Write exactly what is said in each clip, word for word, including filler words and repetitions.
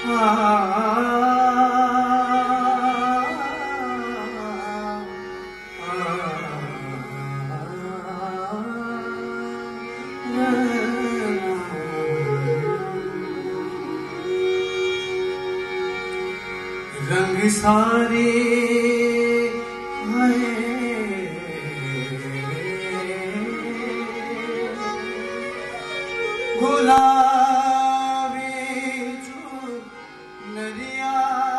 रंग सारे है गुलाबी चुनरिया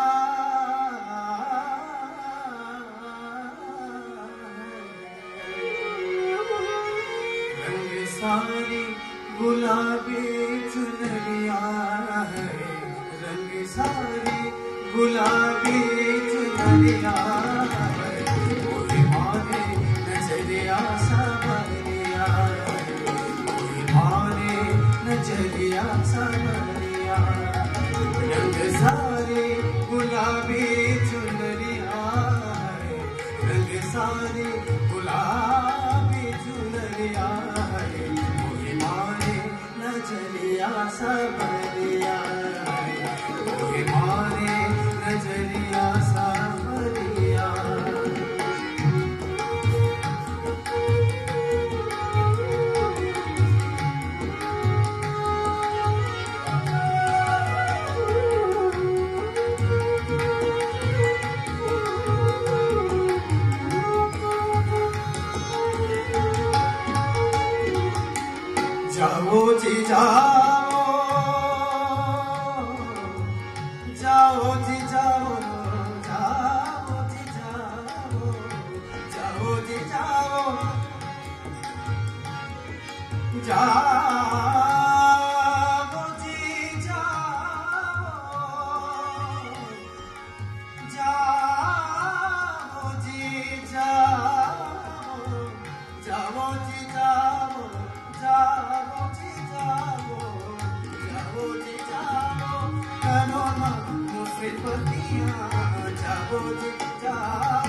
रंग सारी गुलाबी चुनरिया है रंग सारी गुलाबी चुनरिया कोई मारे नजरिया सावरिया कोई मारे नजरिया सावरिया रंग सारे गुलाबी चुनरिया रंग सारे गुलाबी चुनरिया कोई मारे नजरिया सावरिया कोई मारे नजरिया सावरिया जाओ जी जाओ जाओ जी जाओ जाओ जी जाओ जाओ जी जाओ जाओ जी जाओ जाओ जी जाओ जाओ जी जाओ जाओ जी जाओ जाओ जी जाओ करो ना मुसीबतियाँ जाओ जी जाओ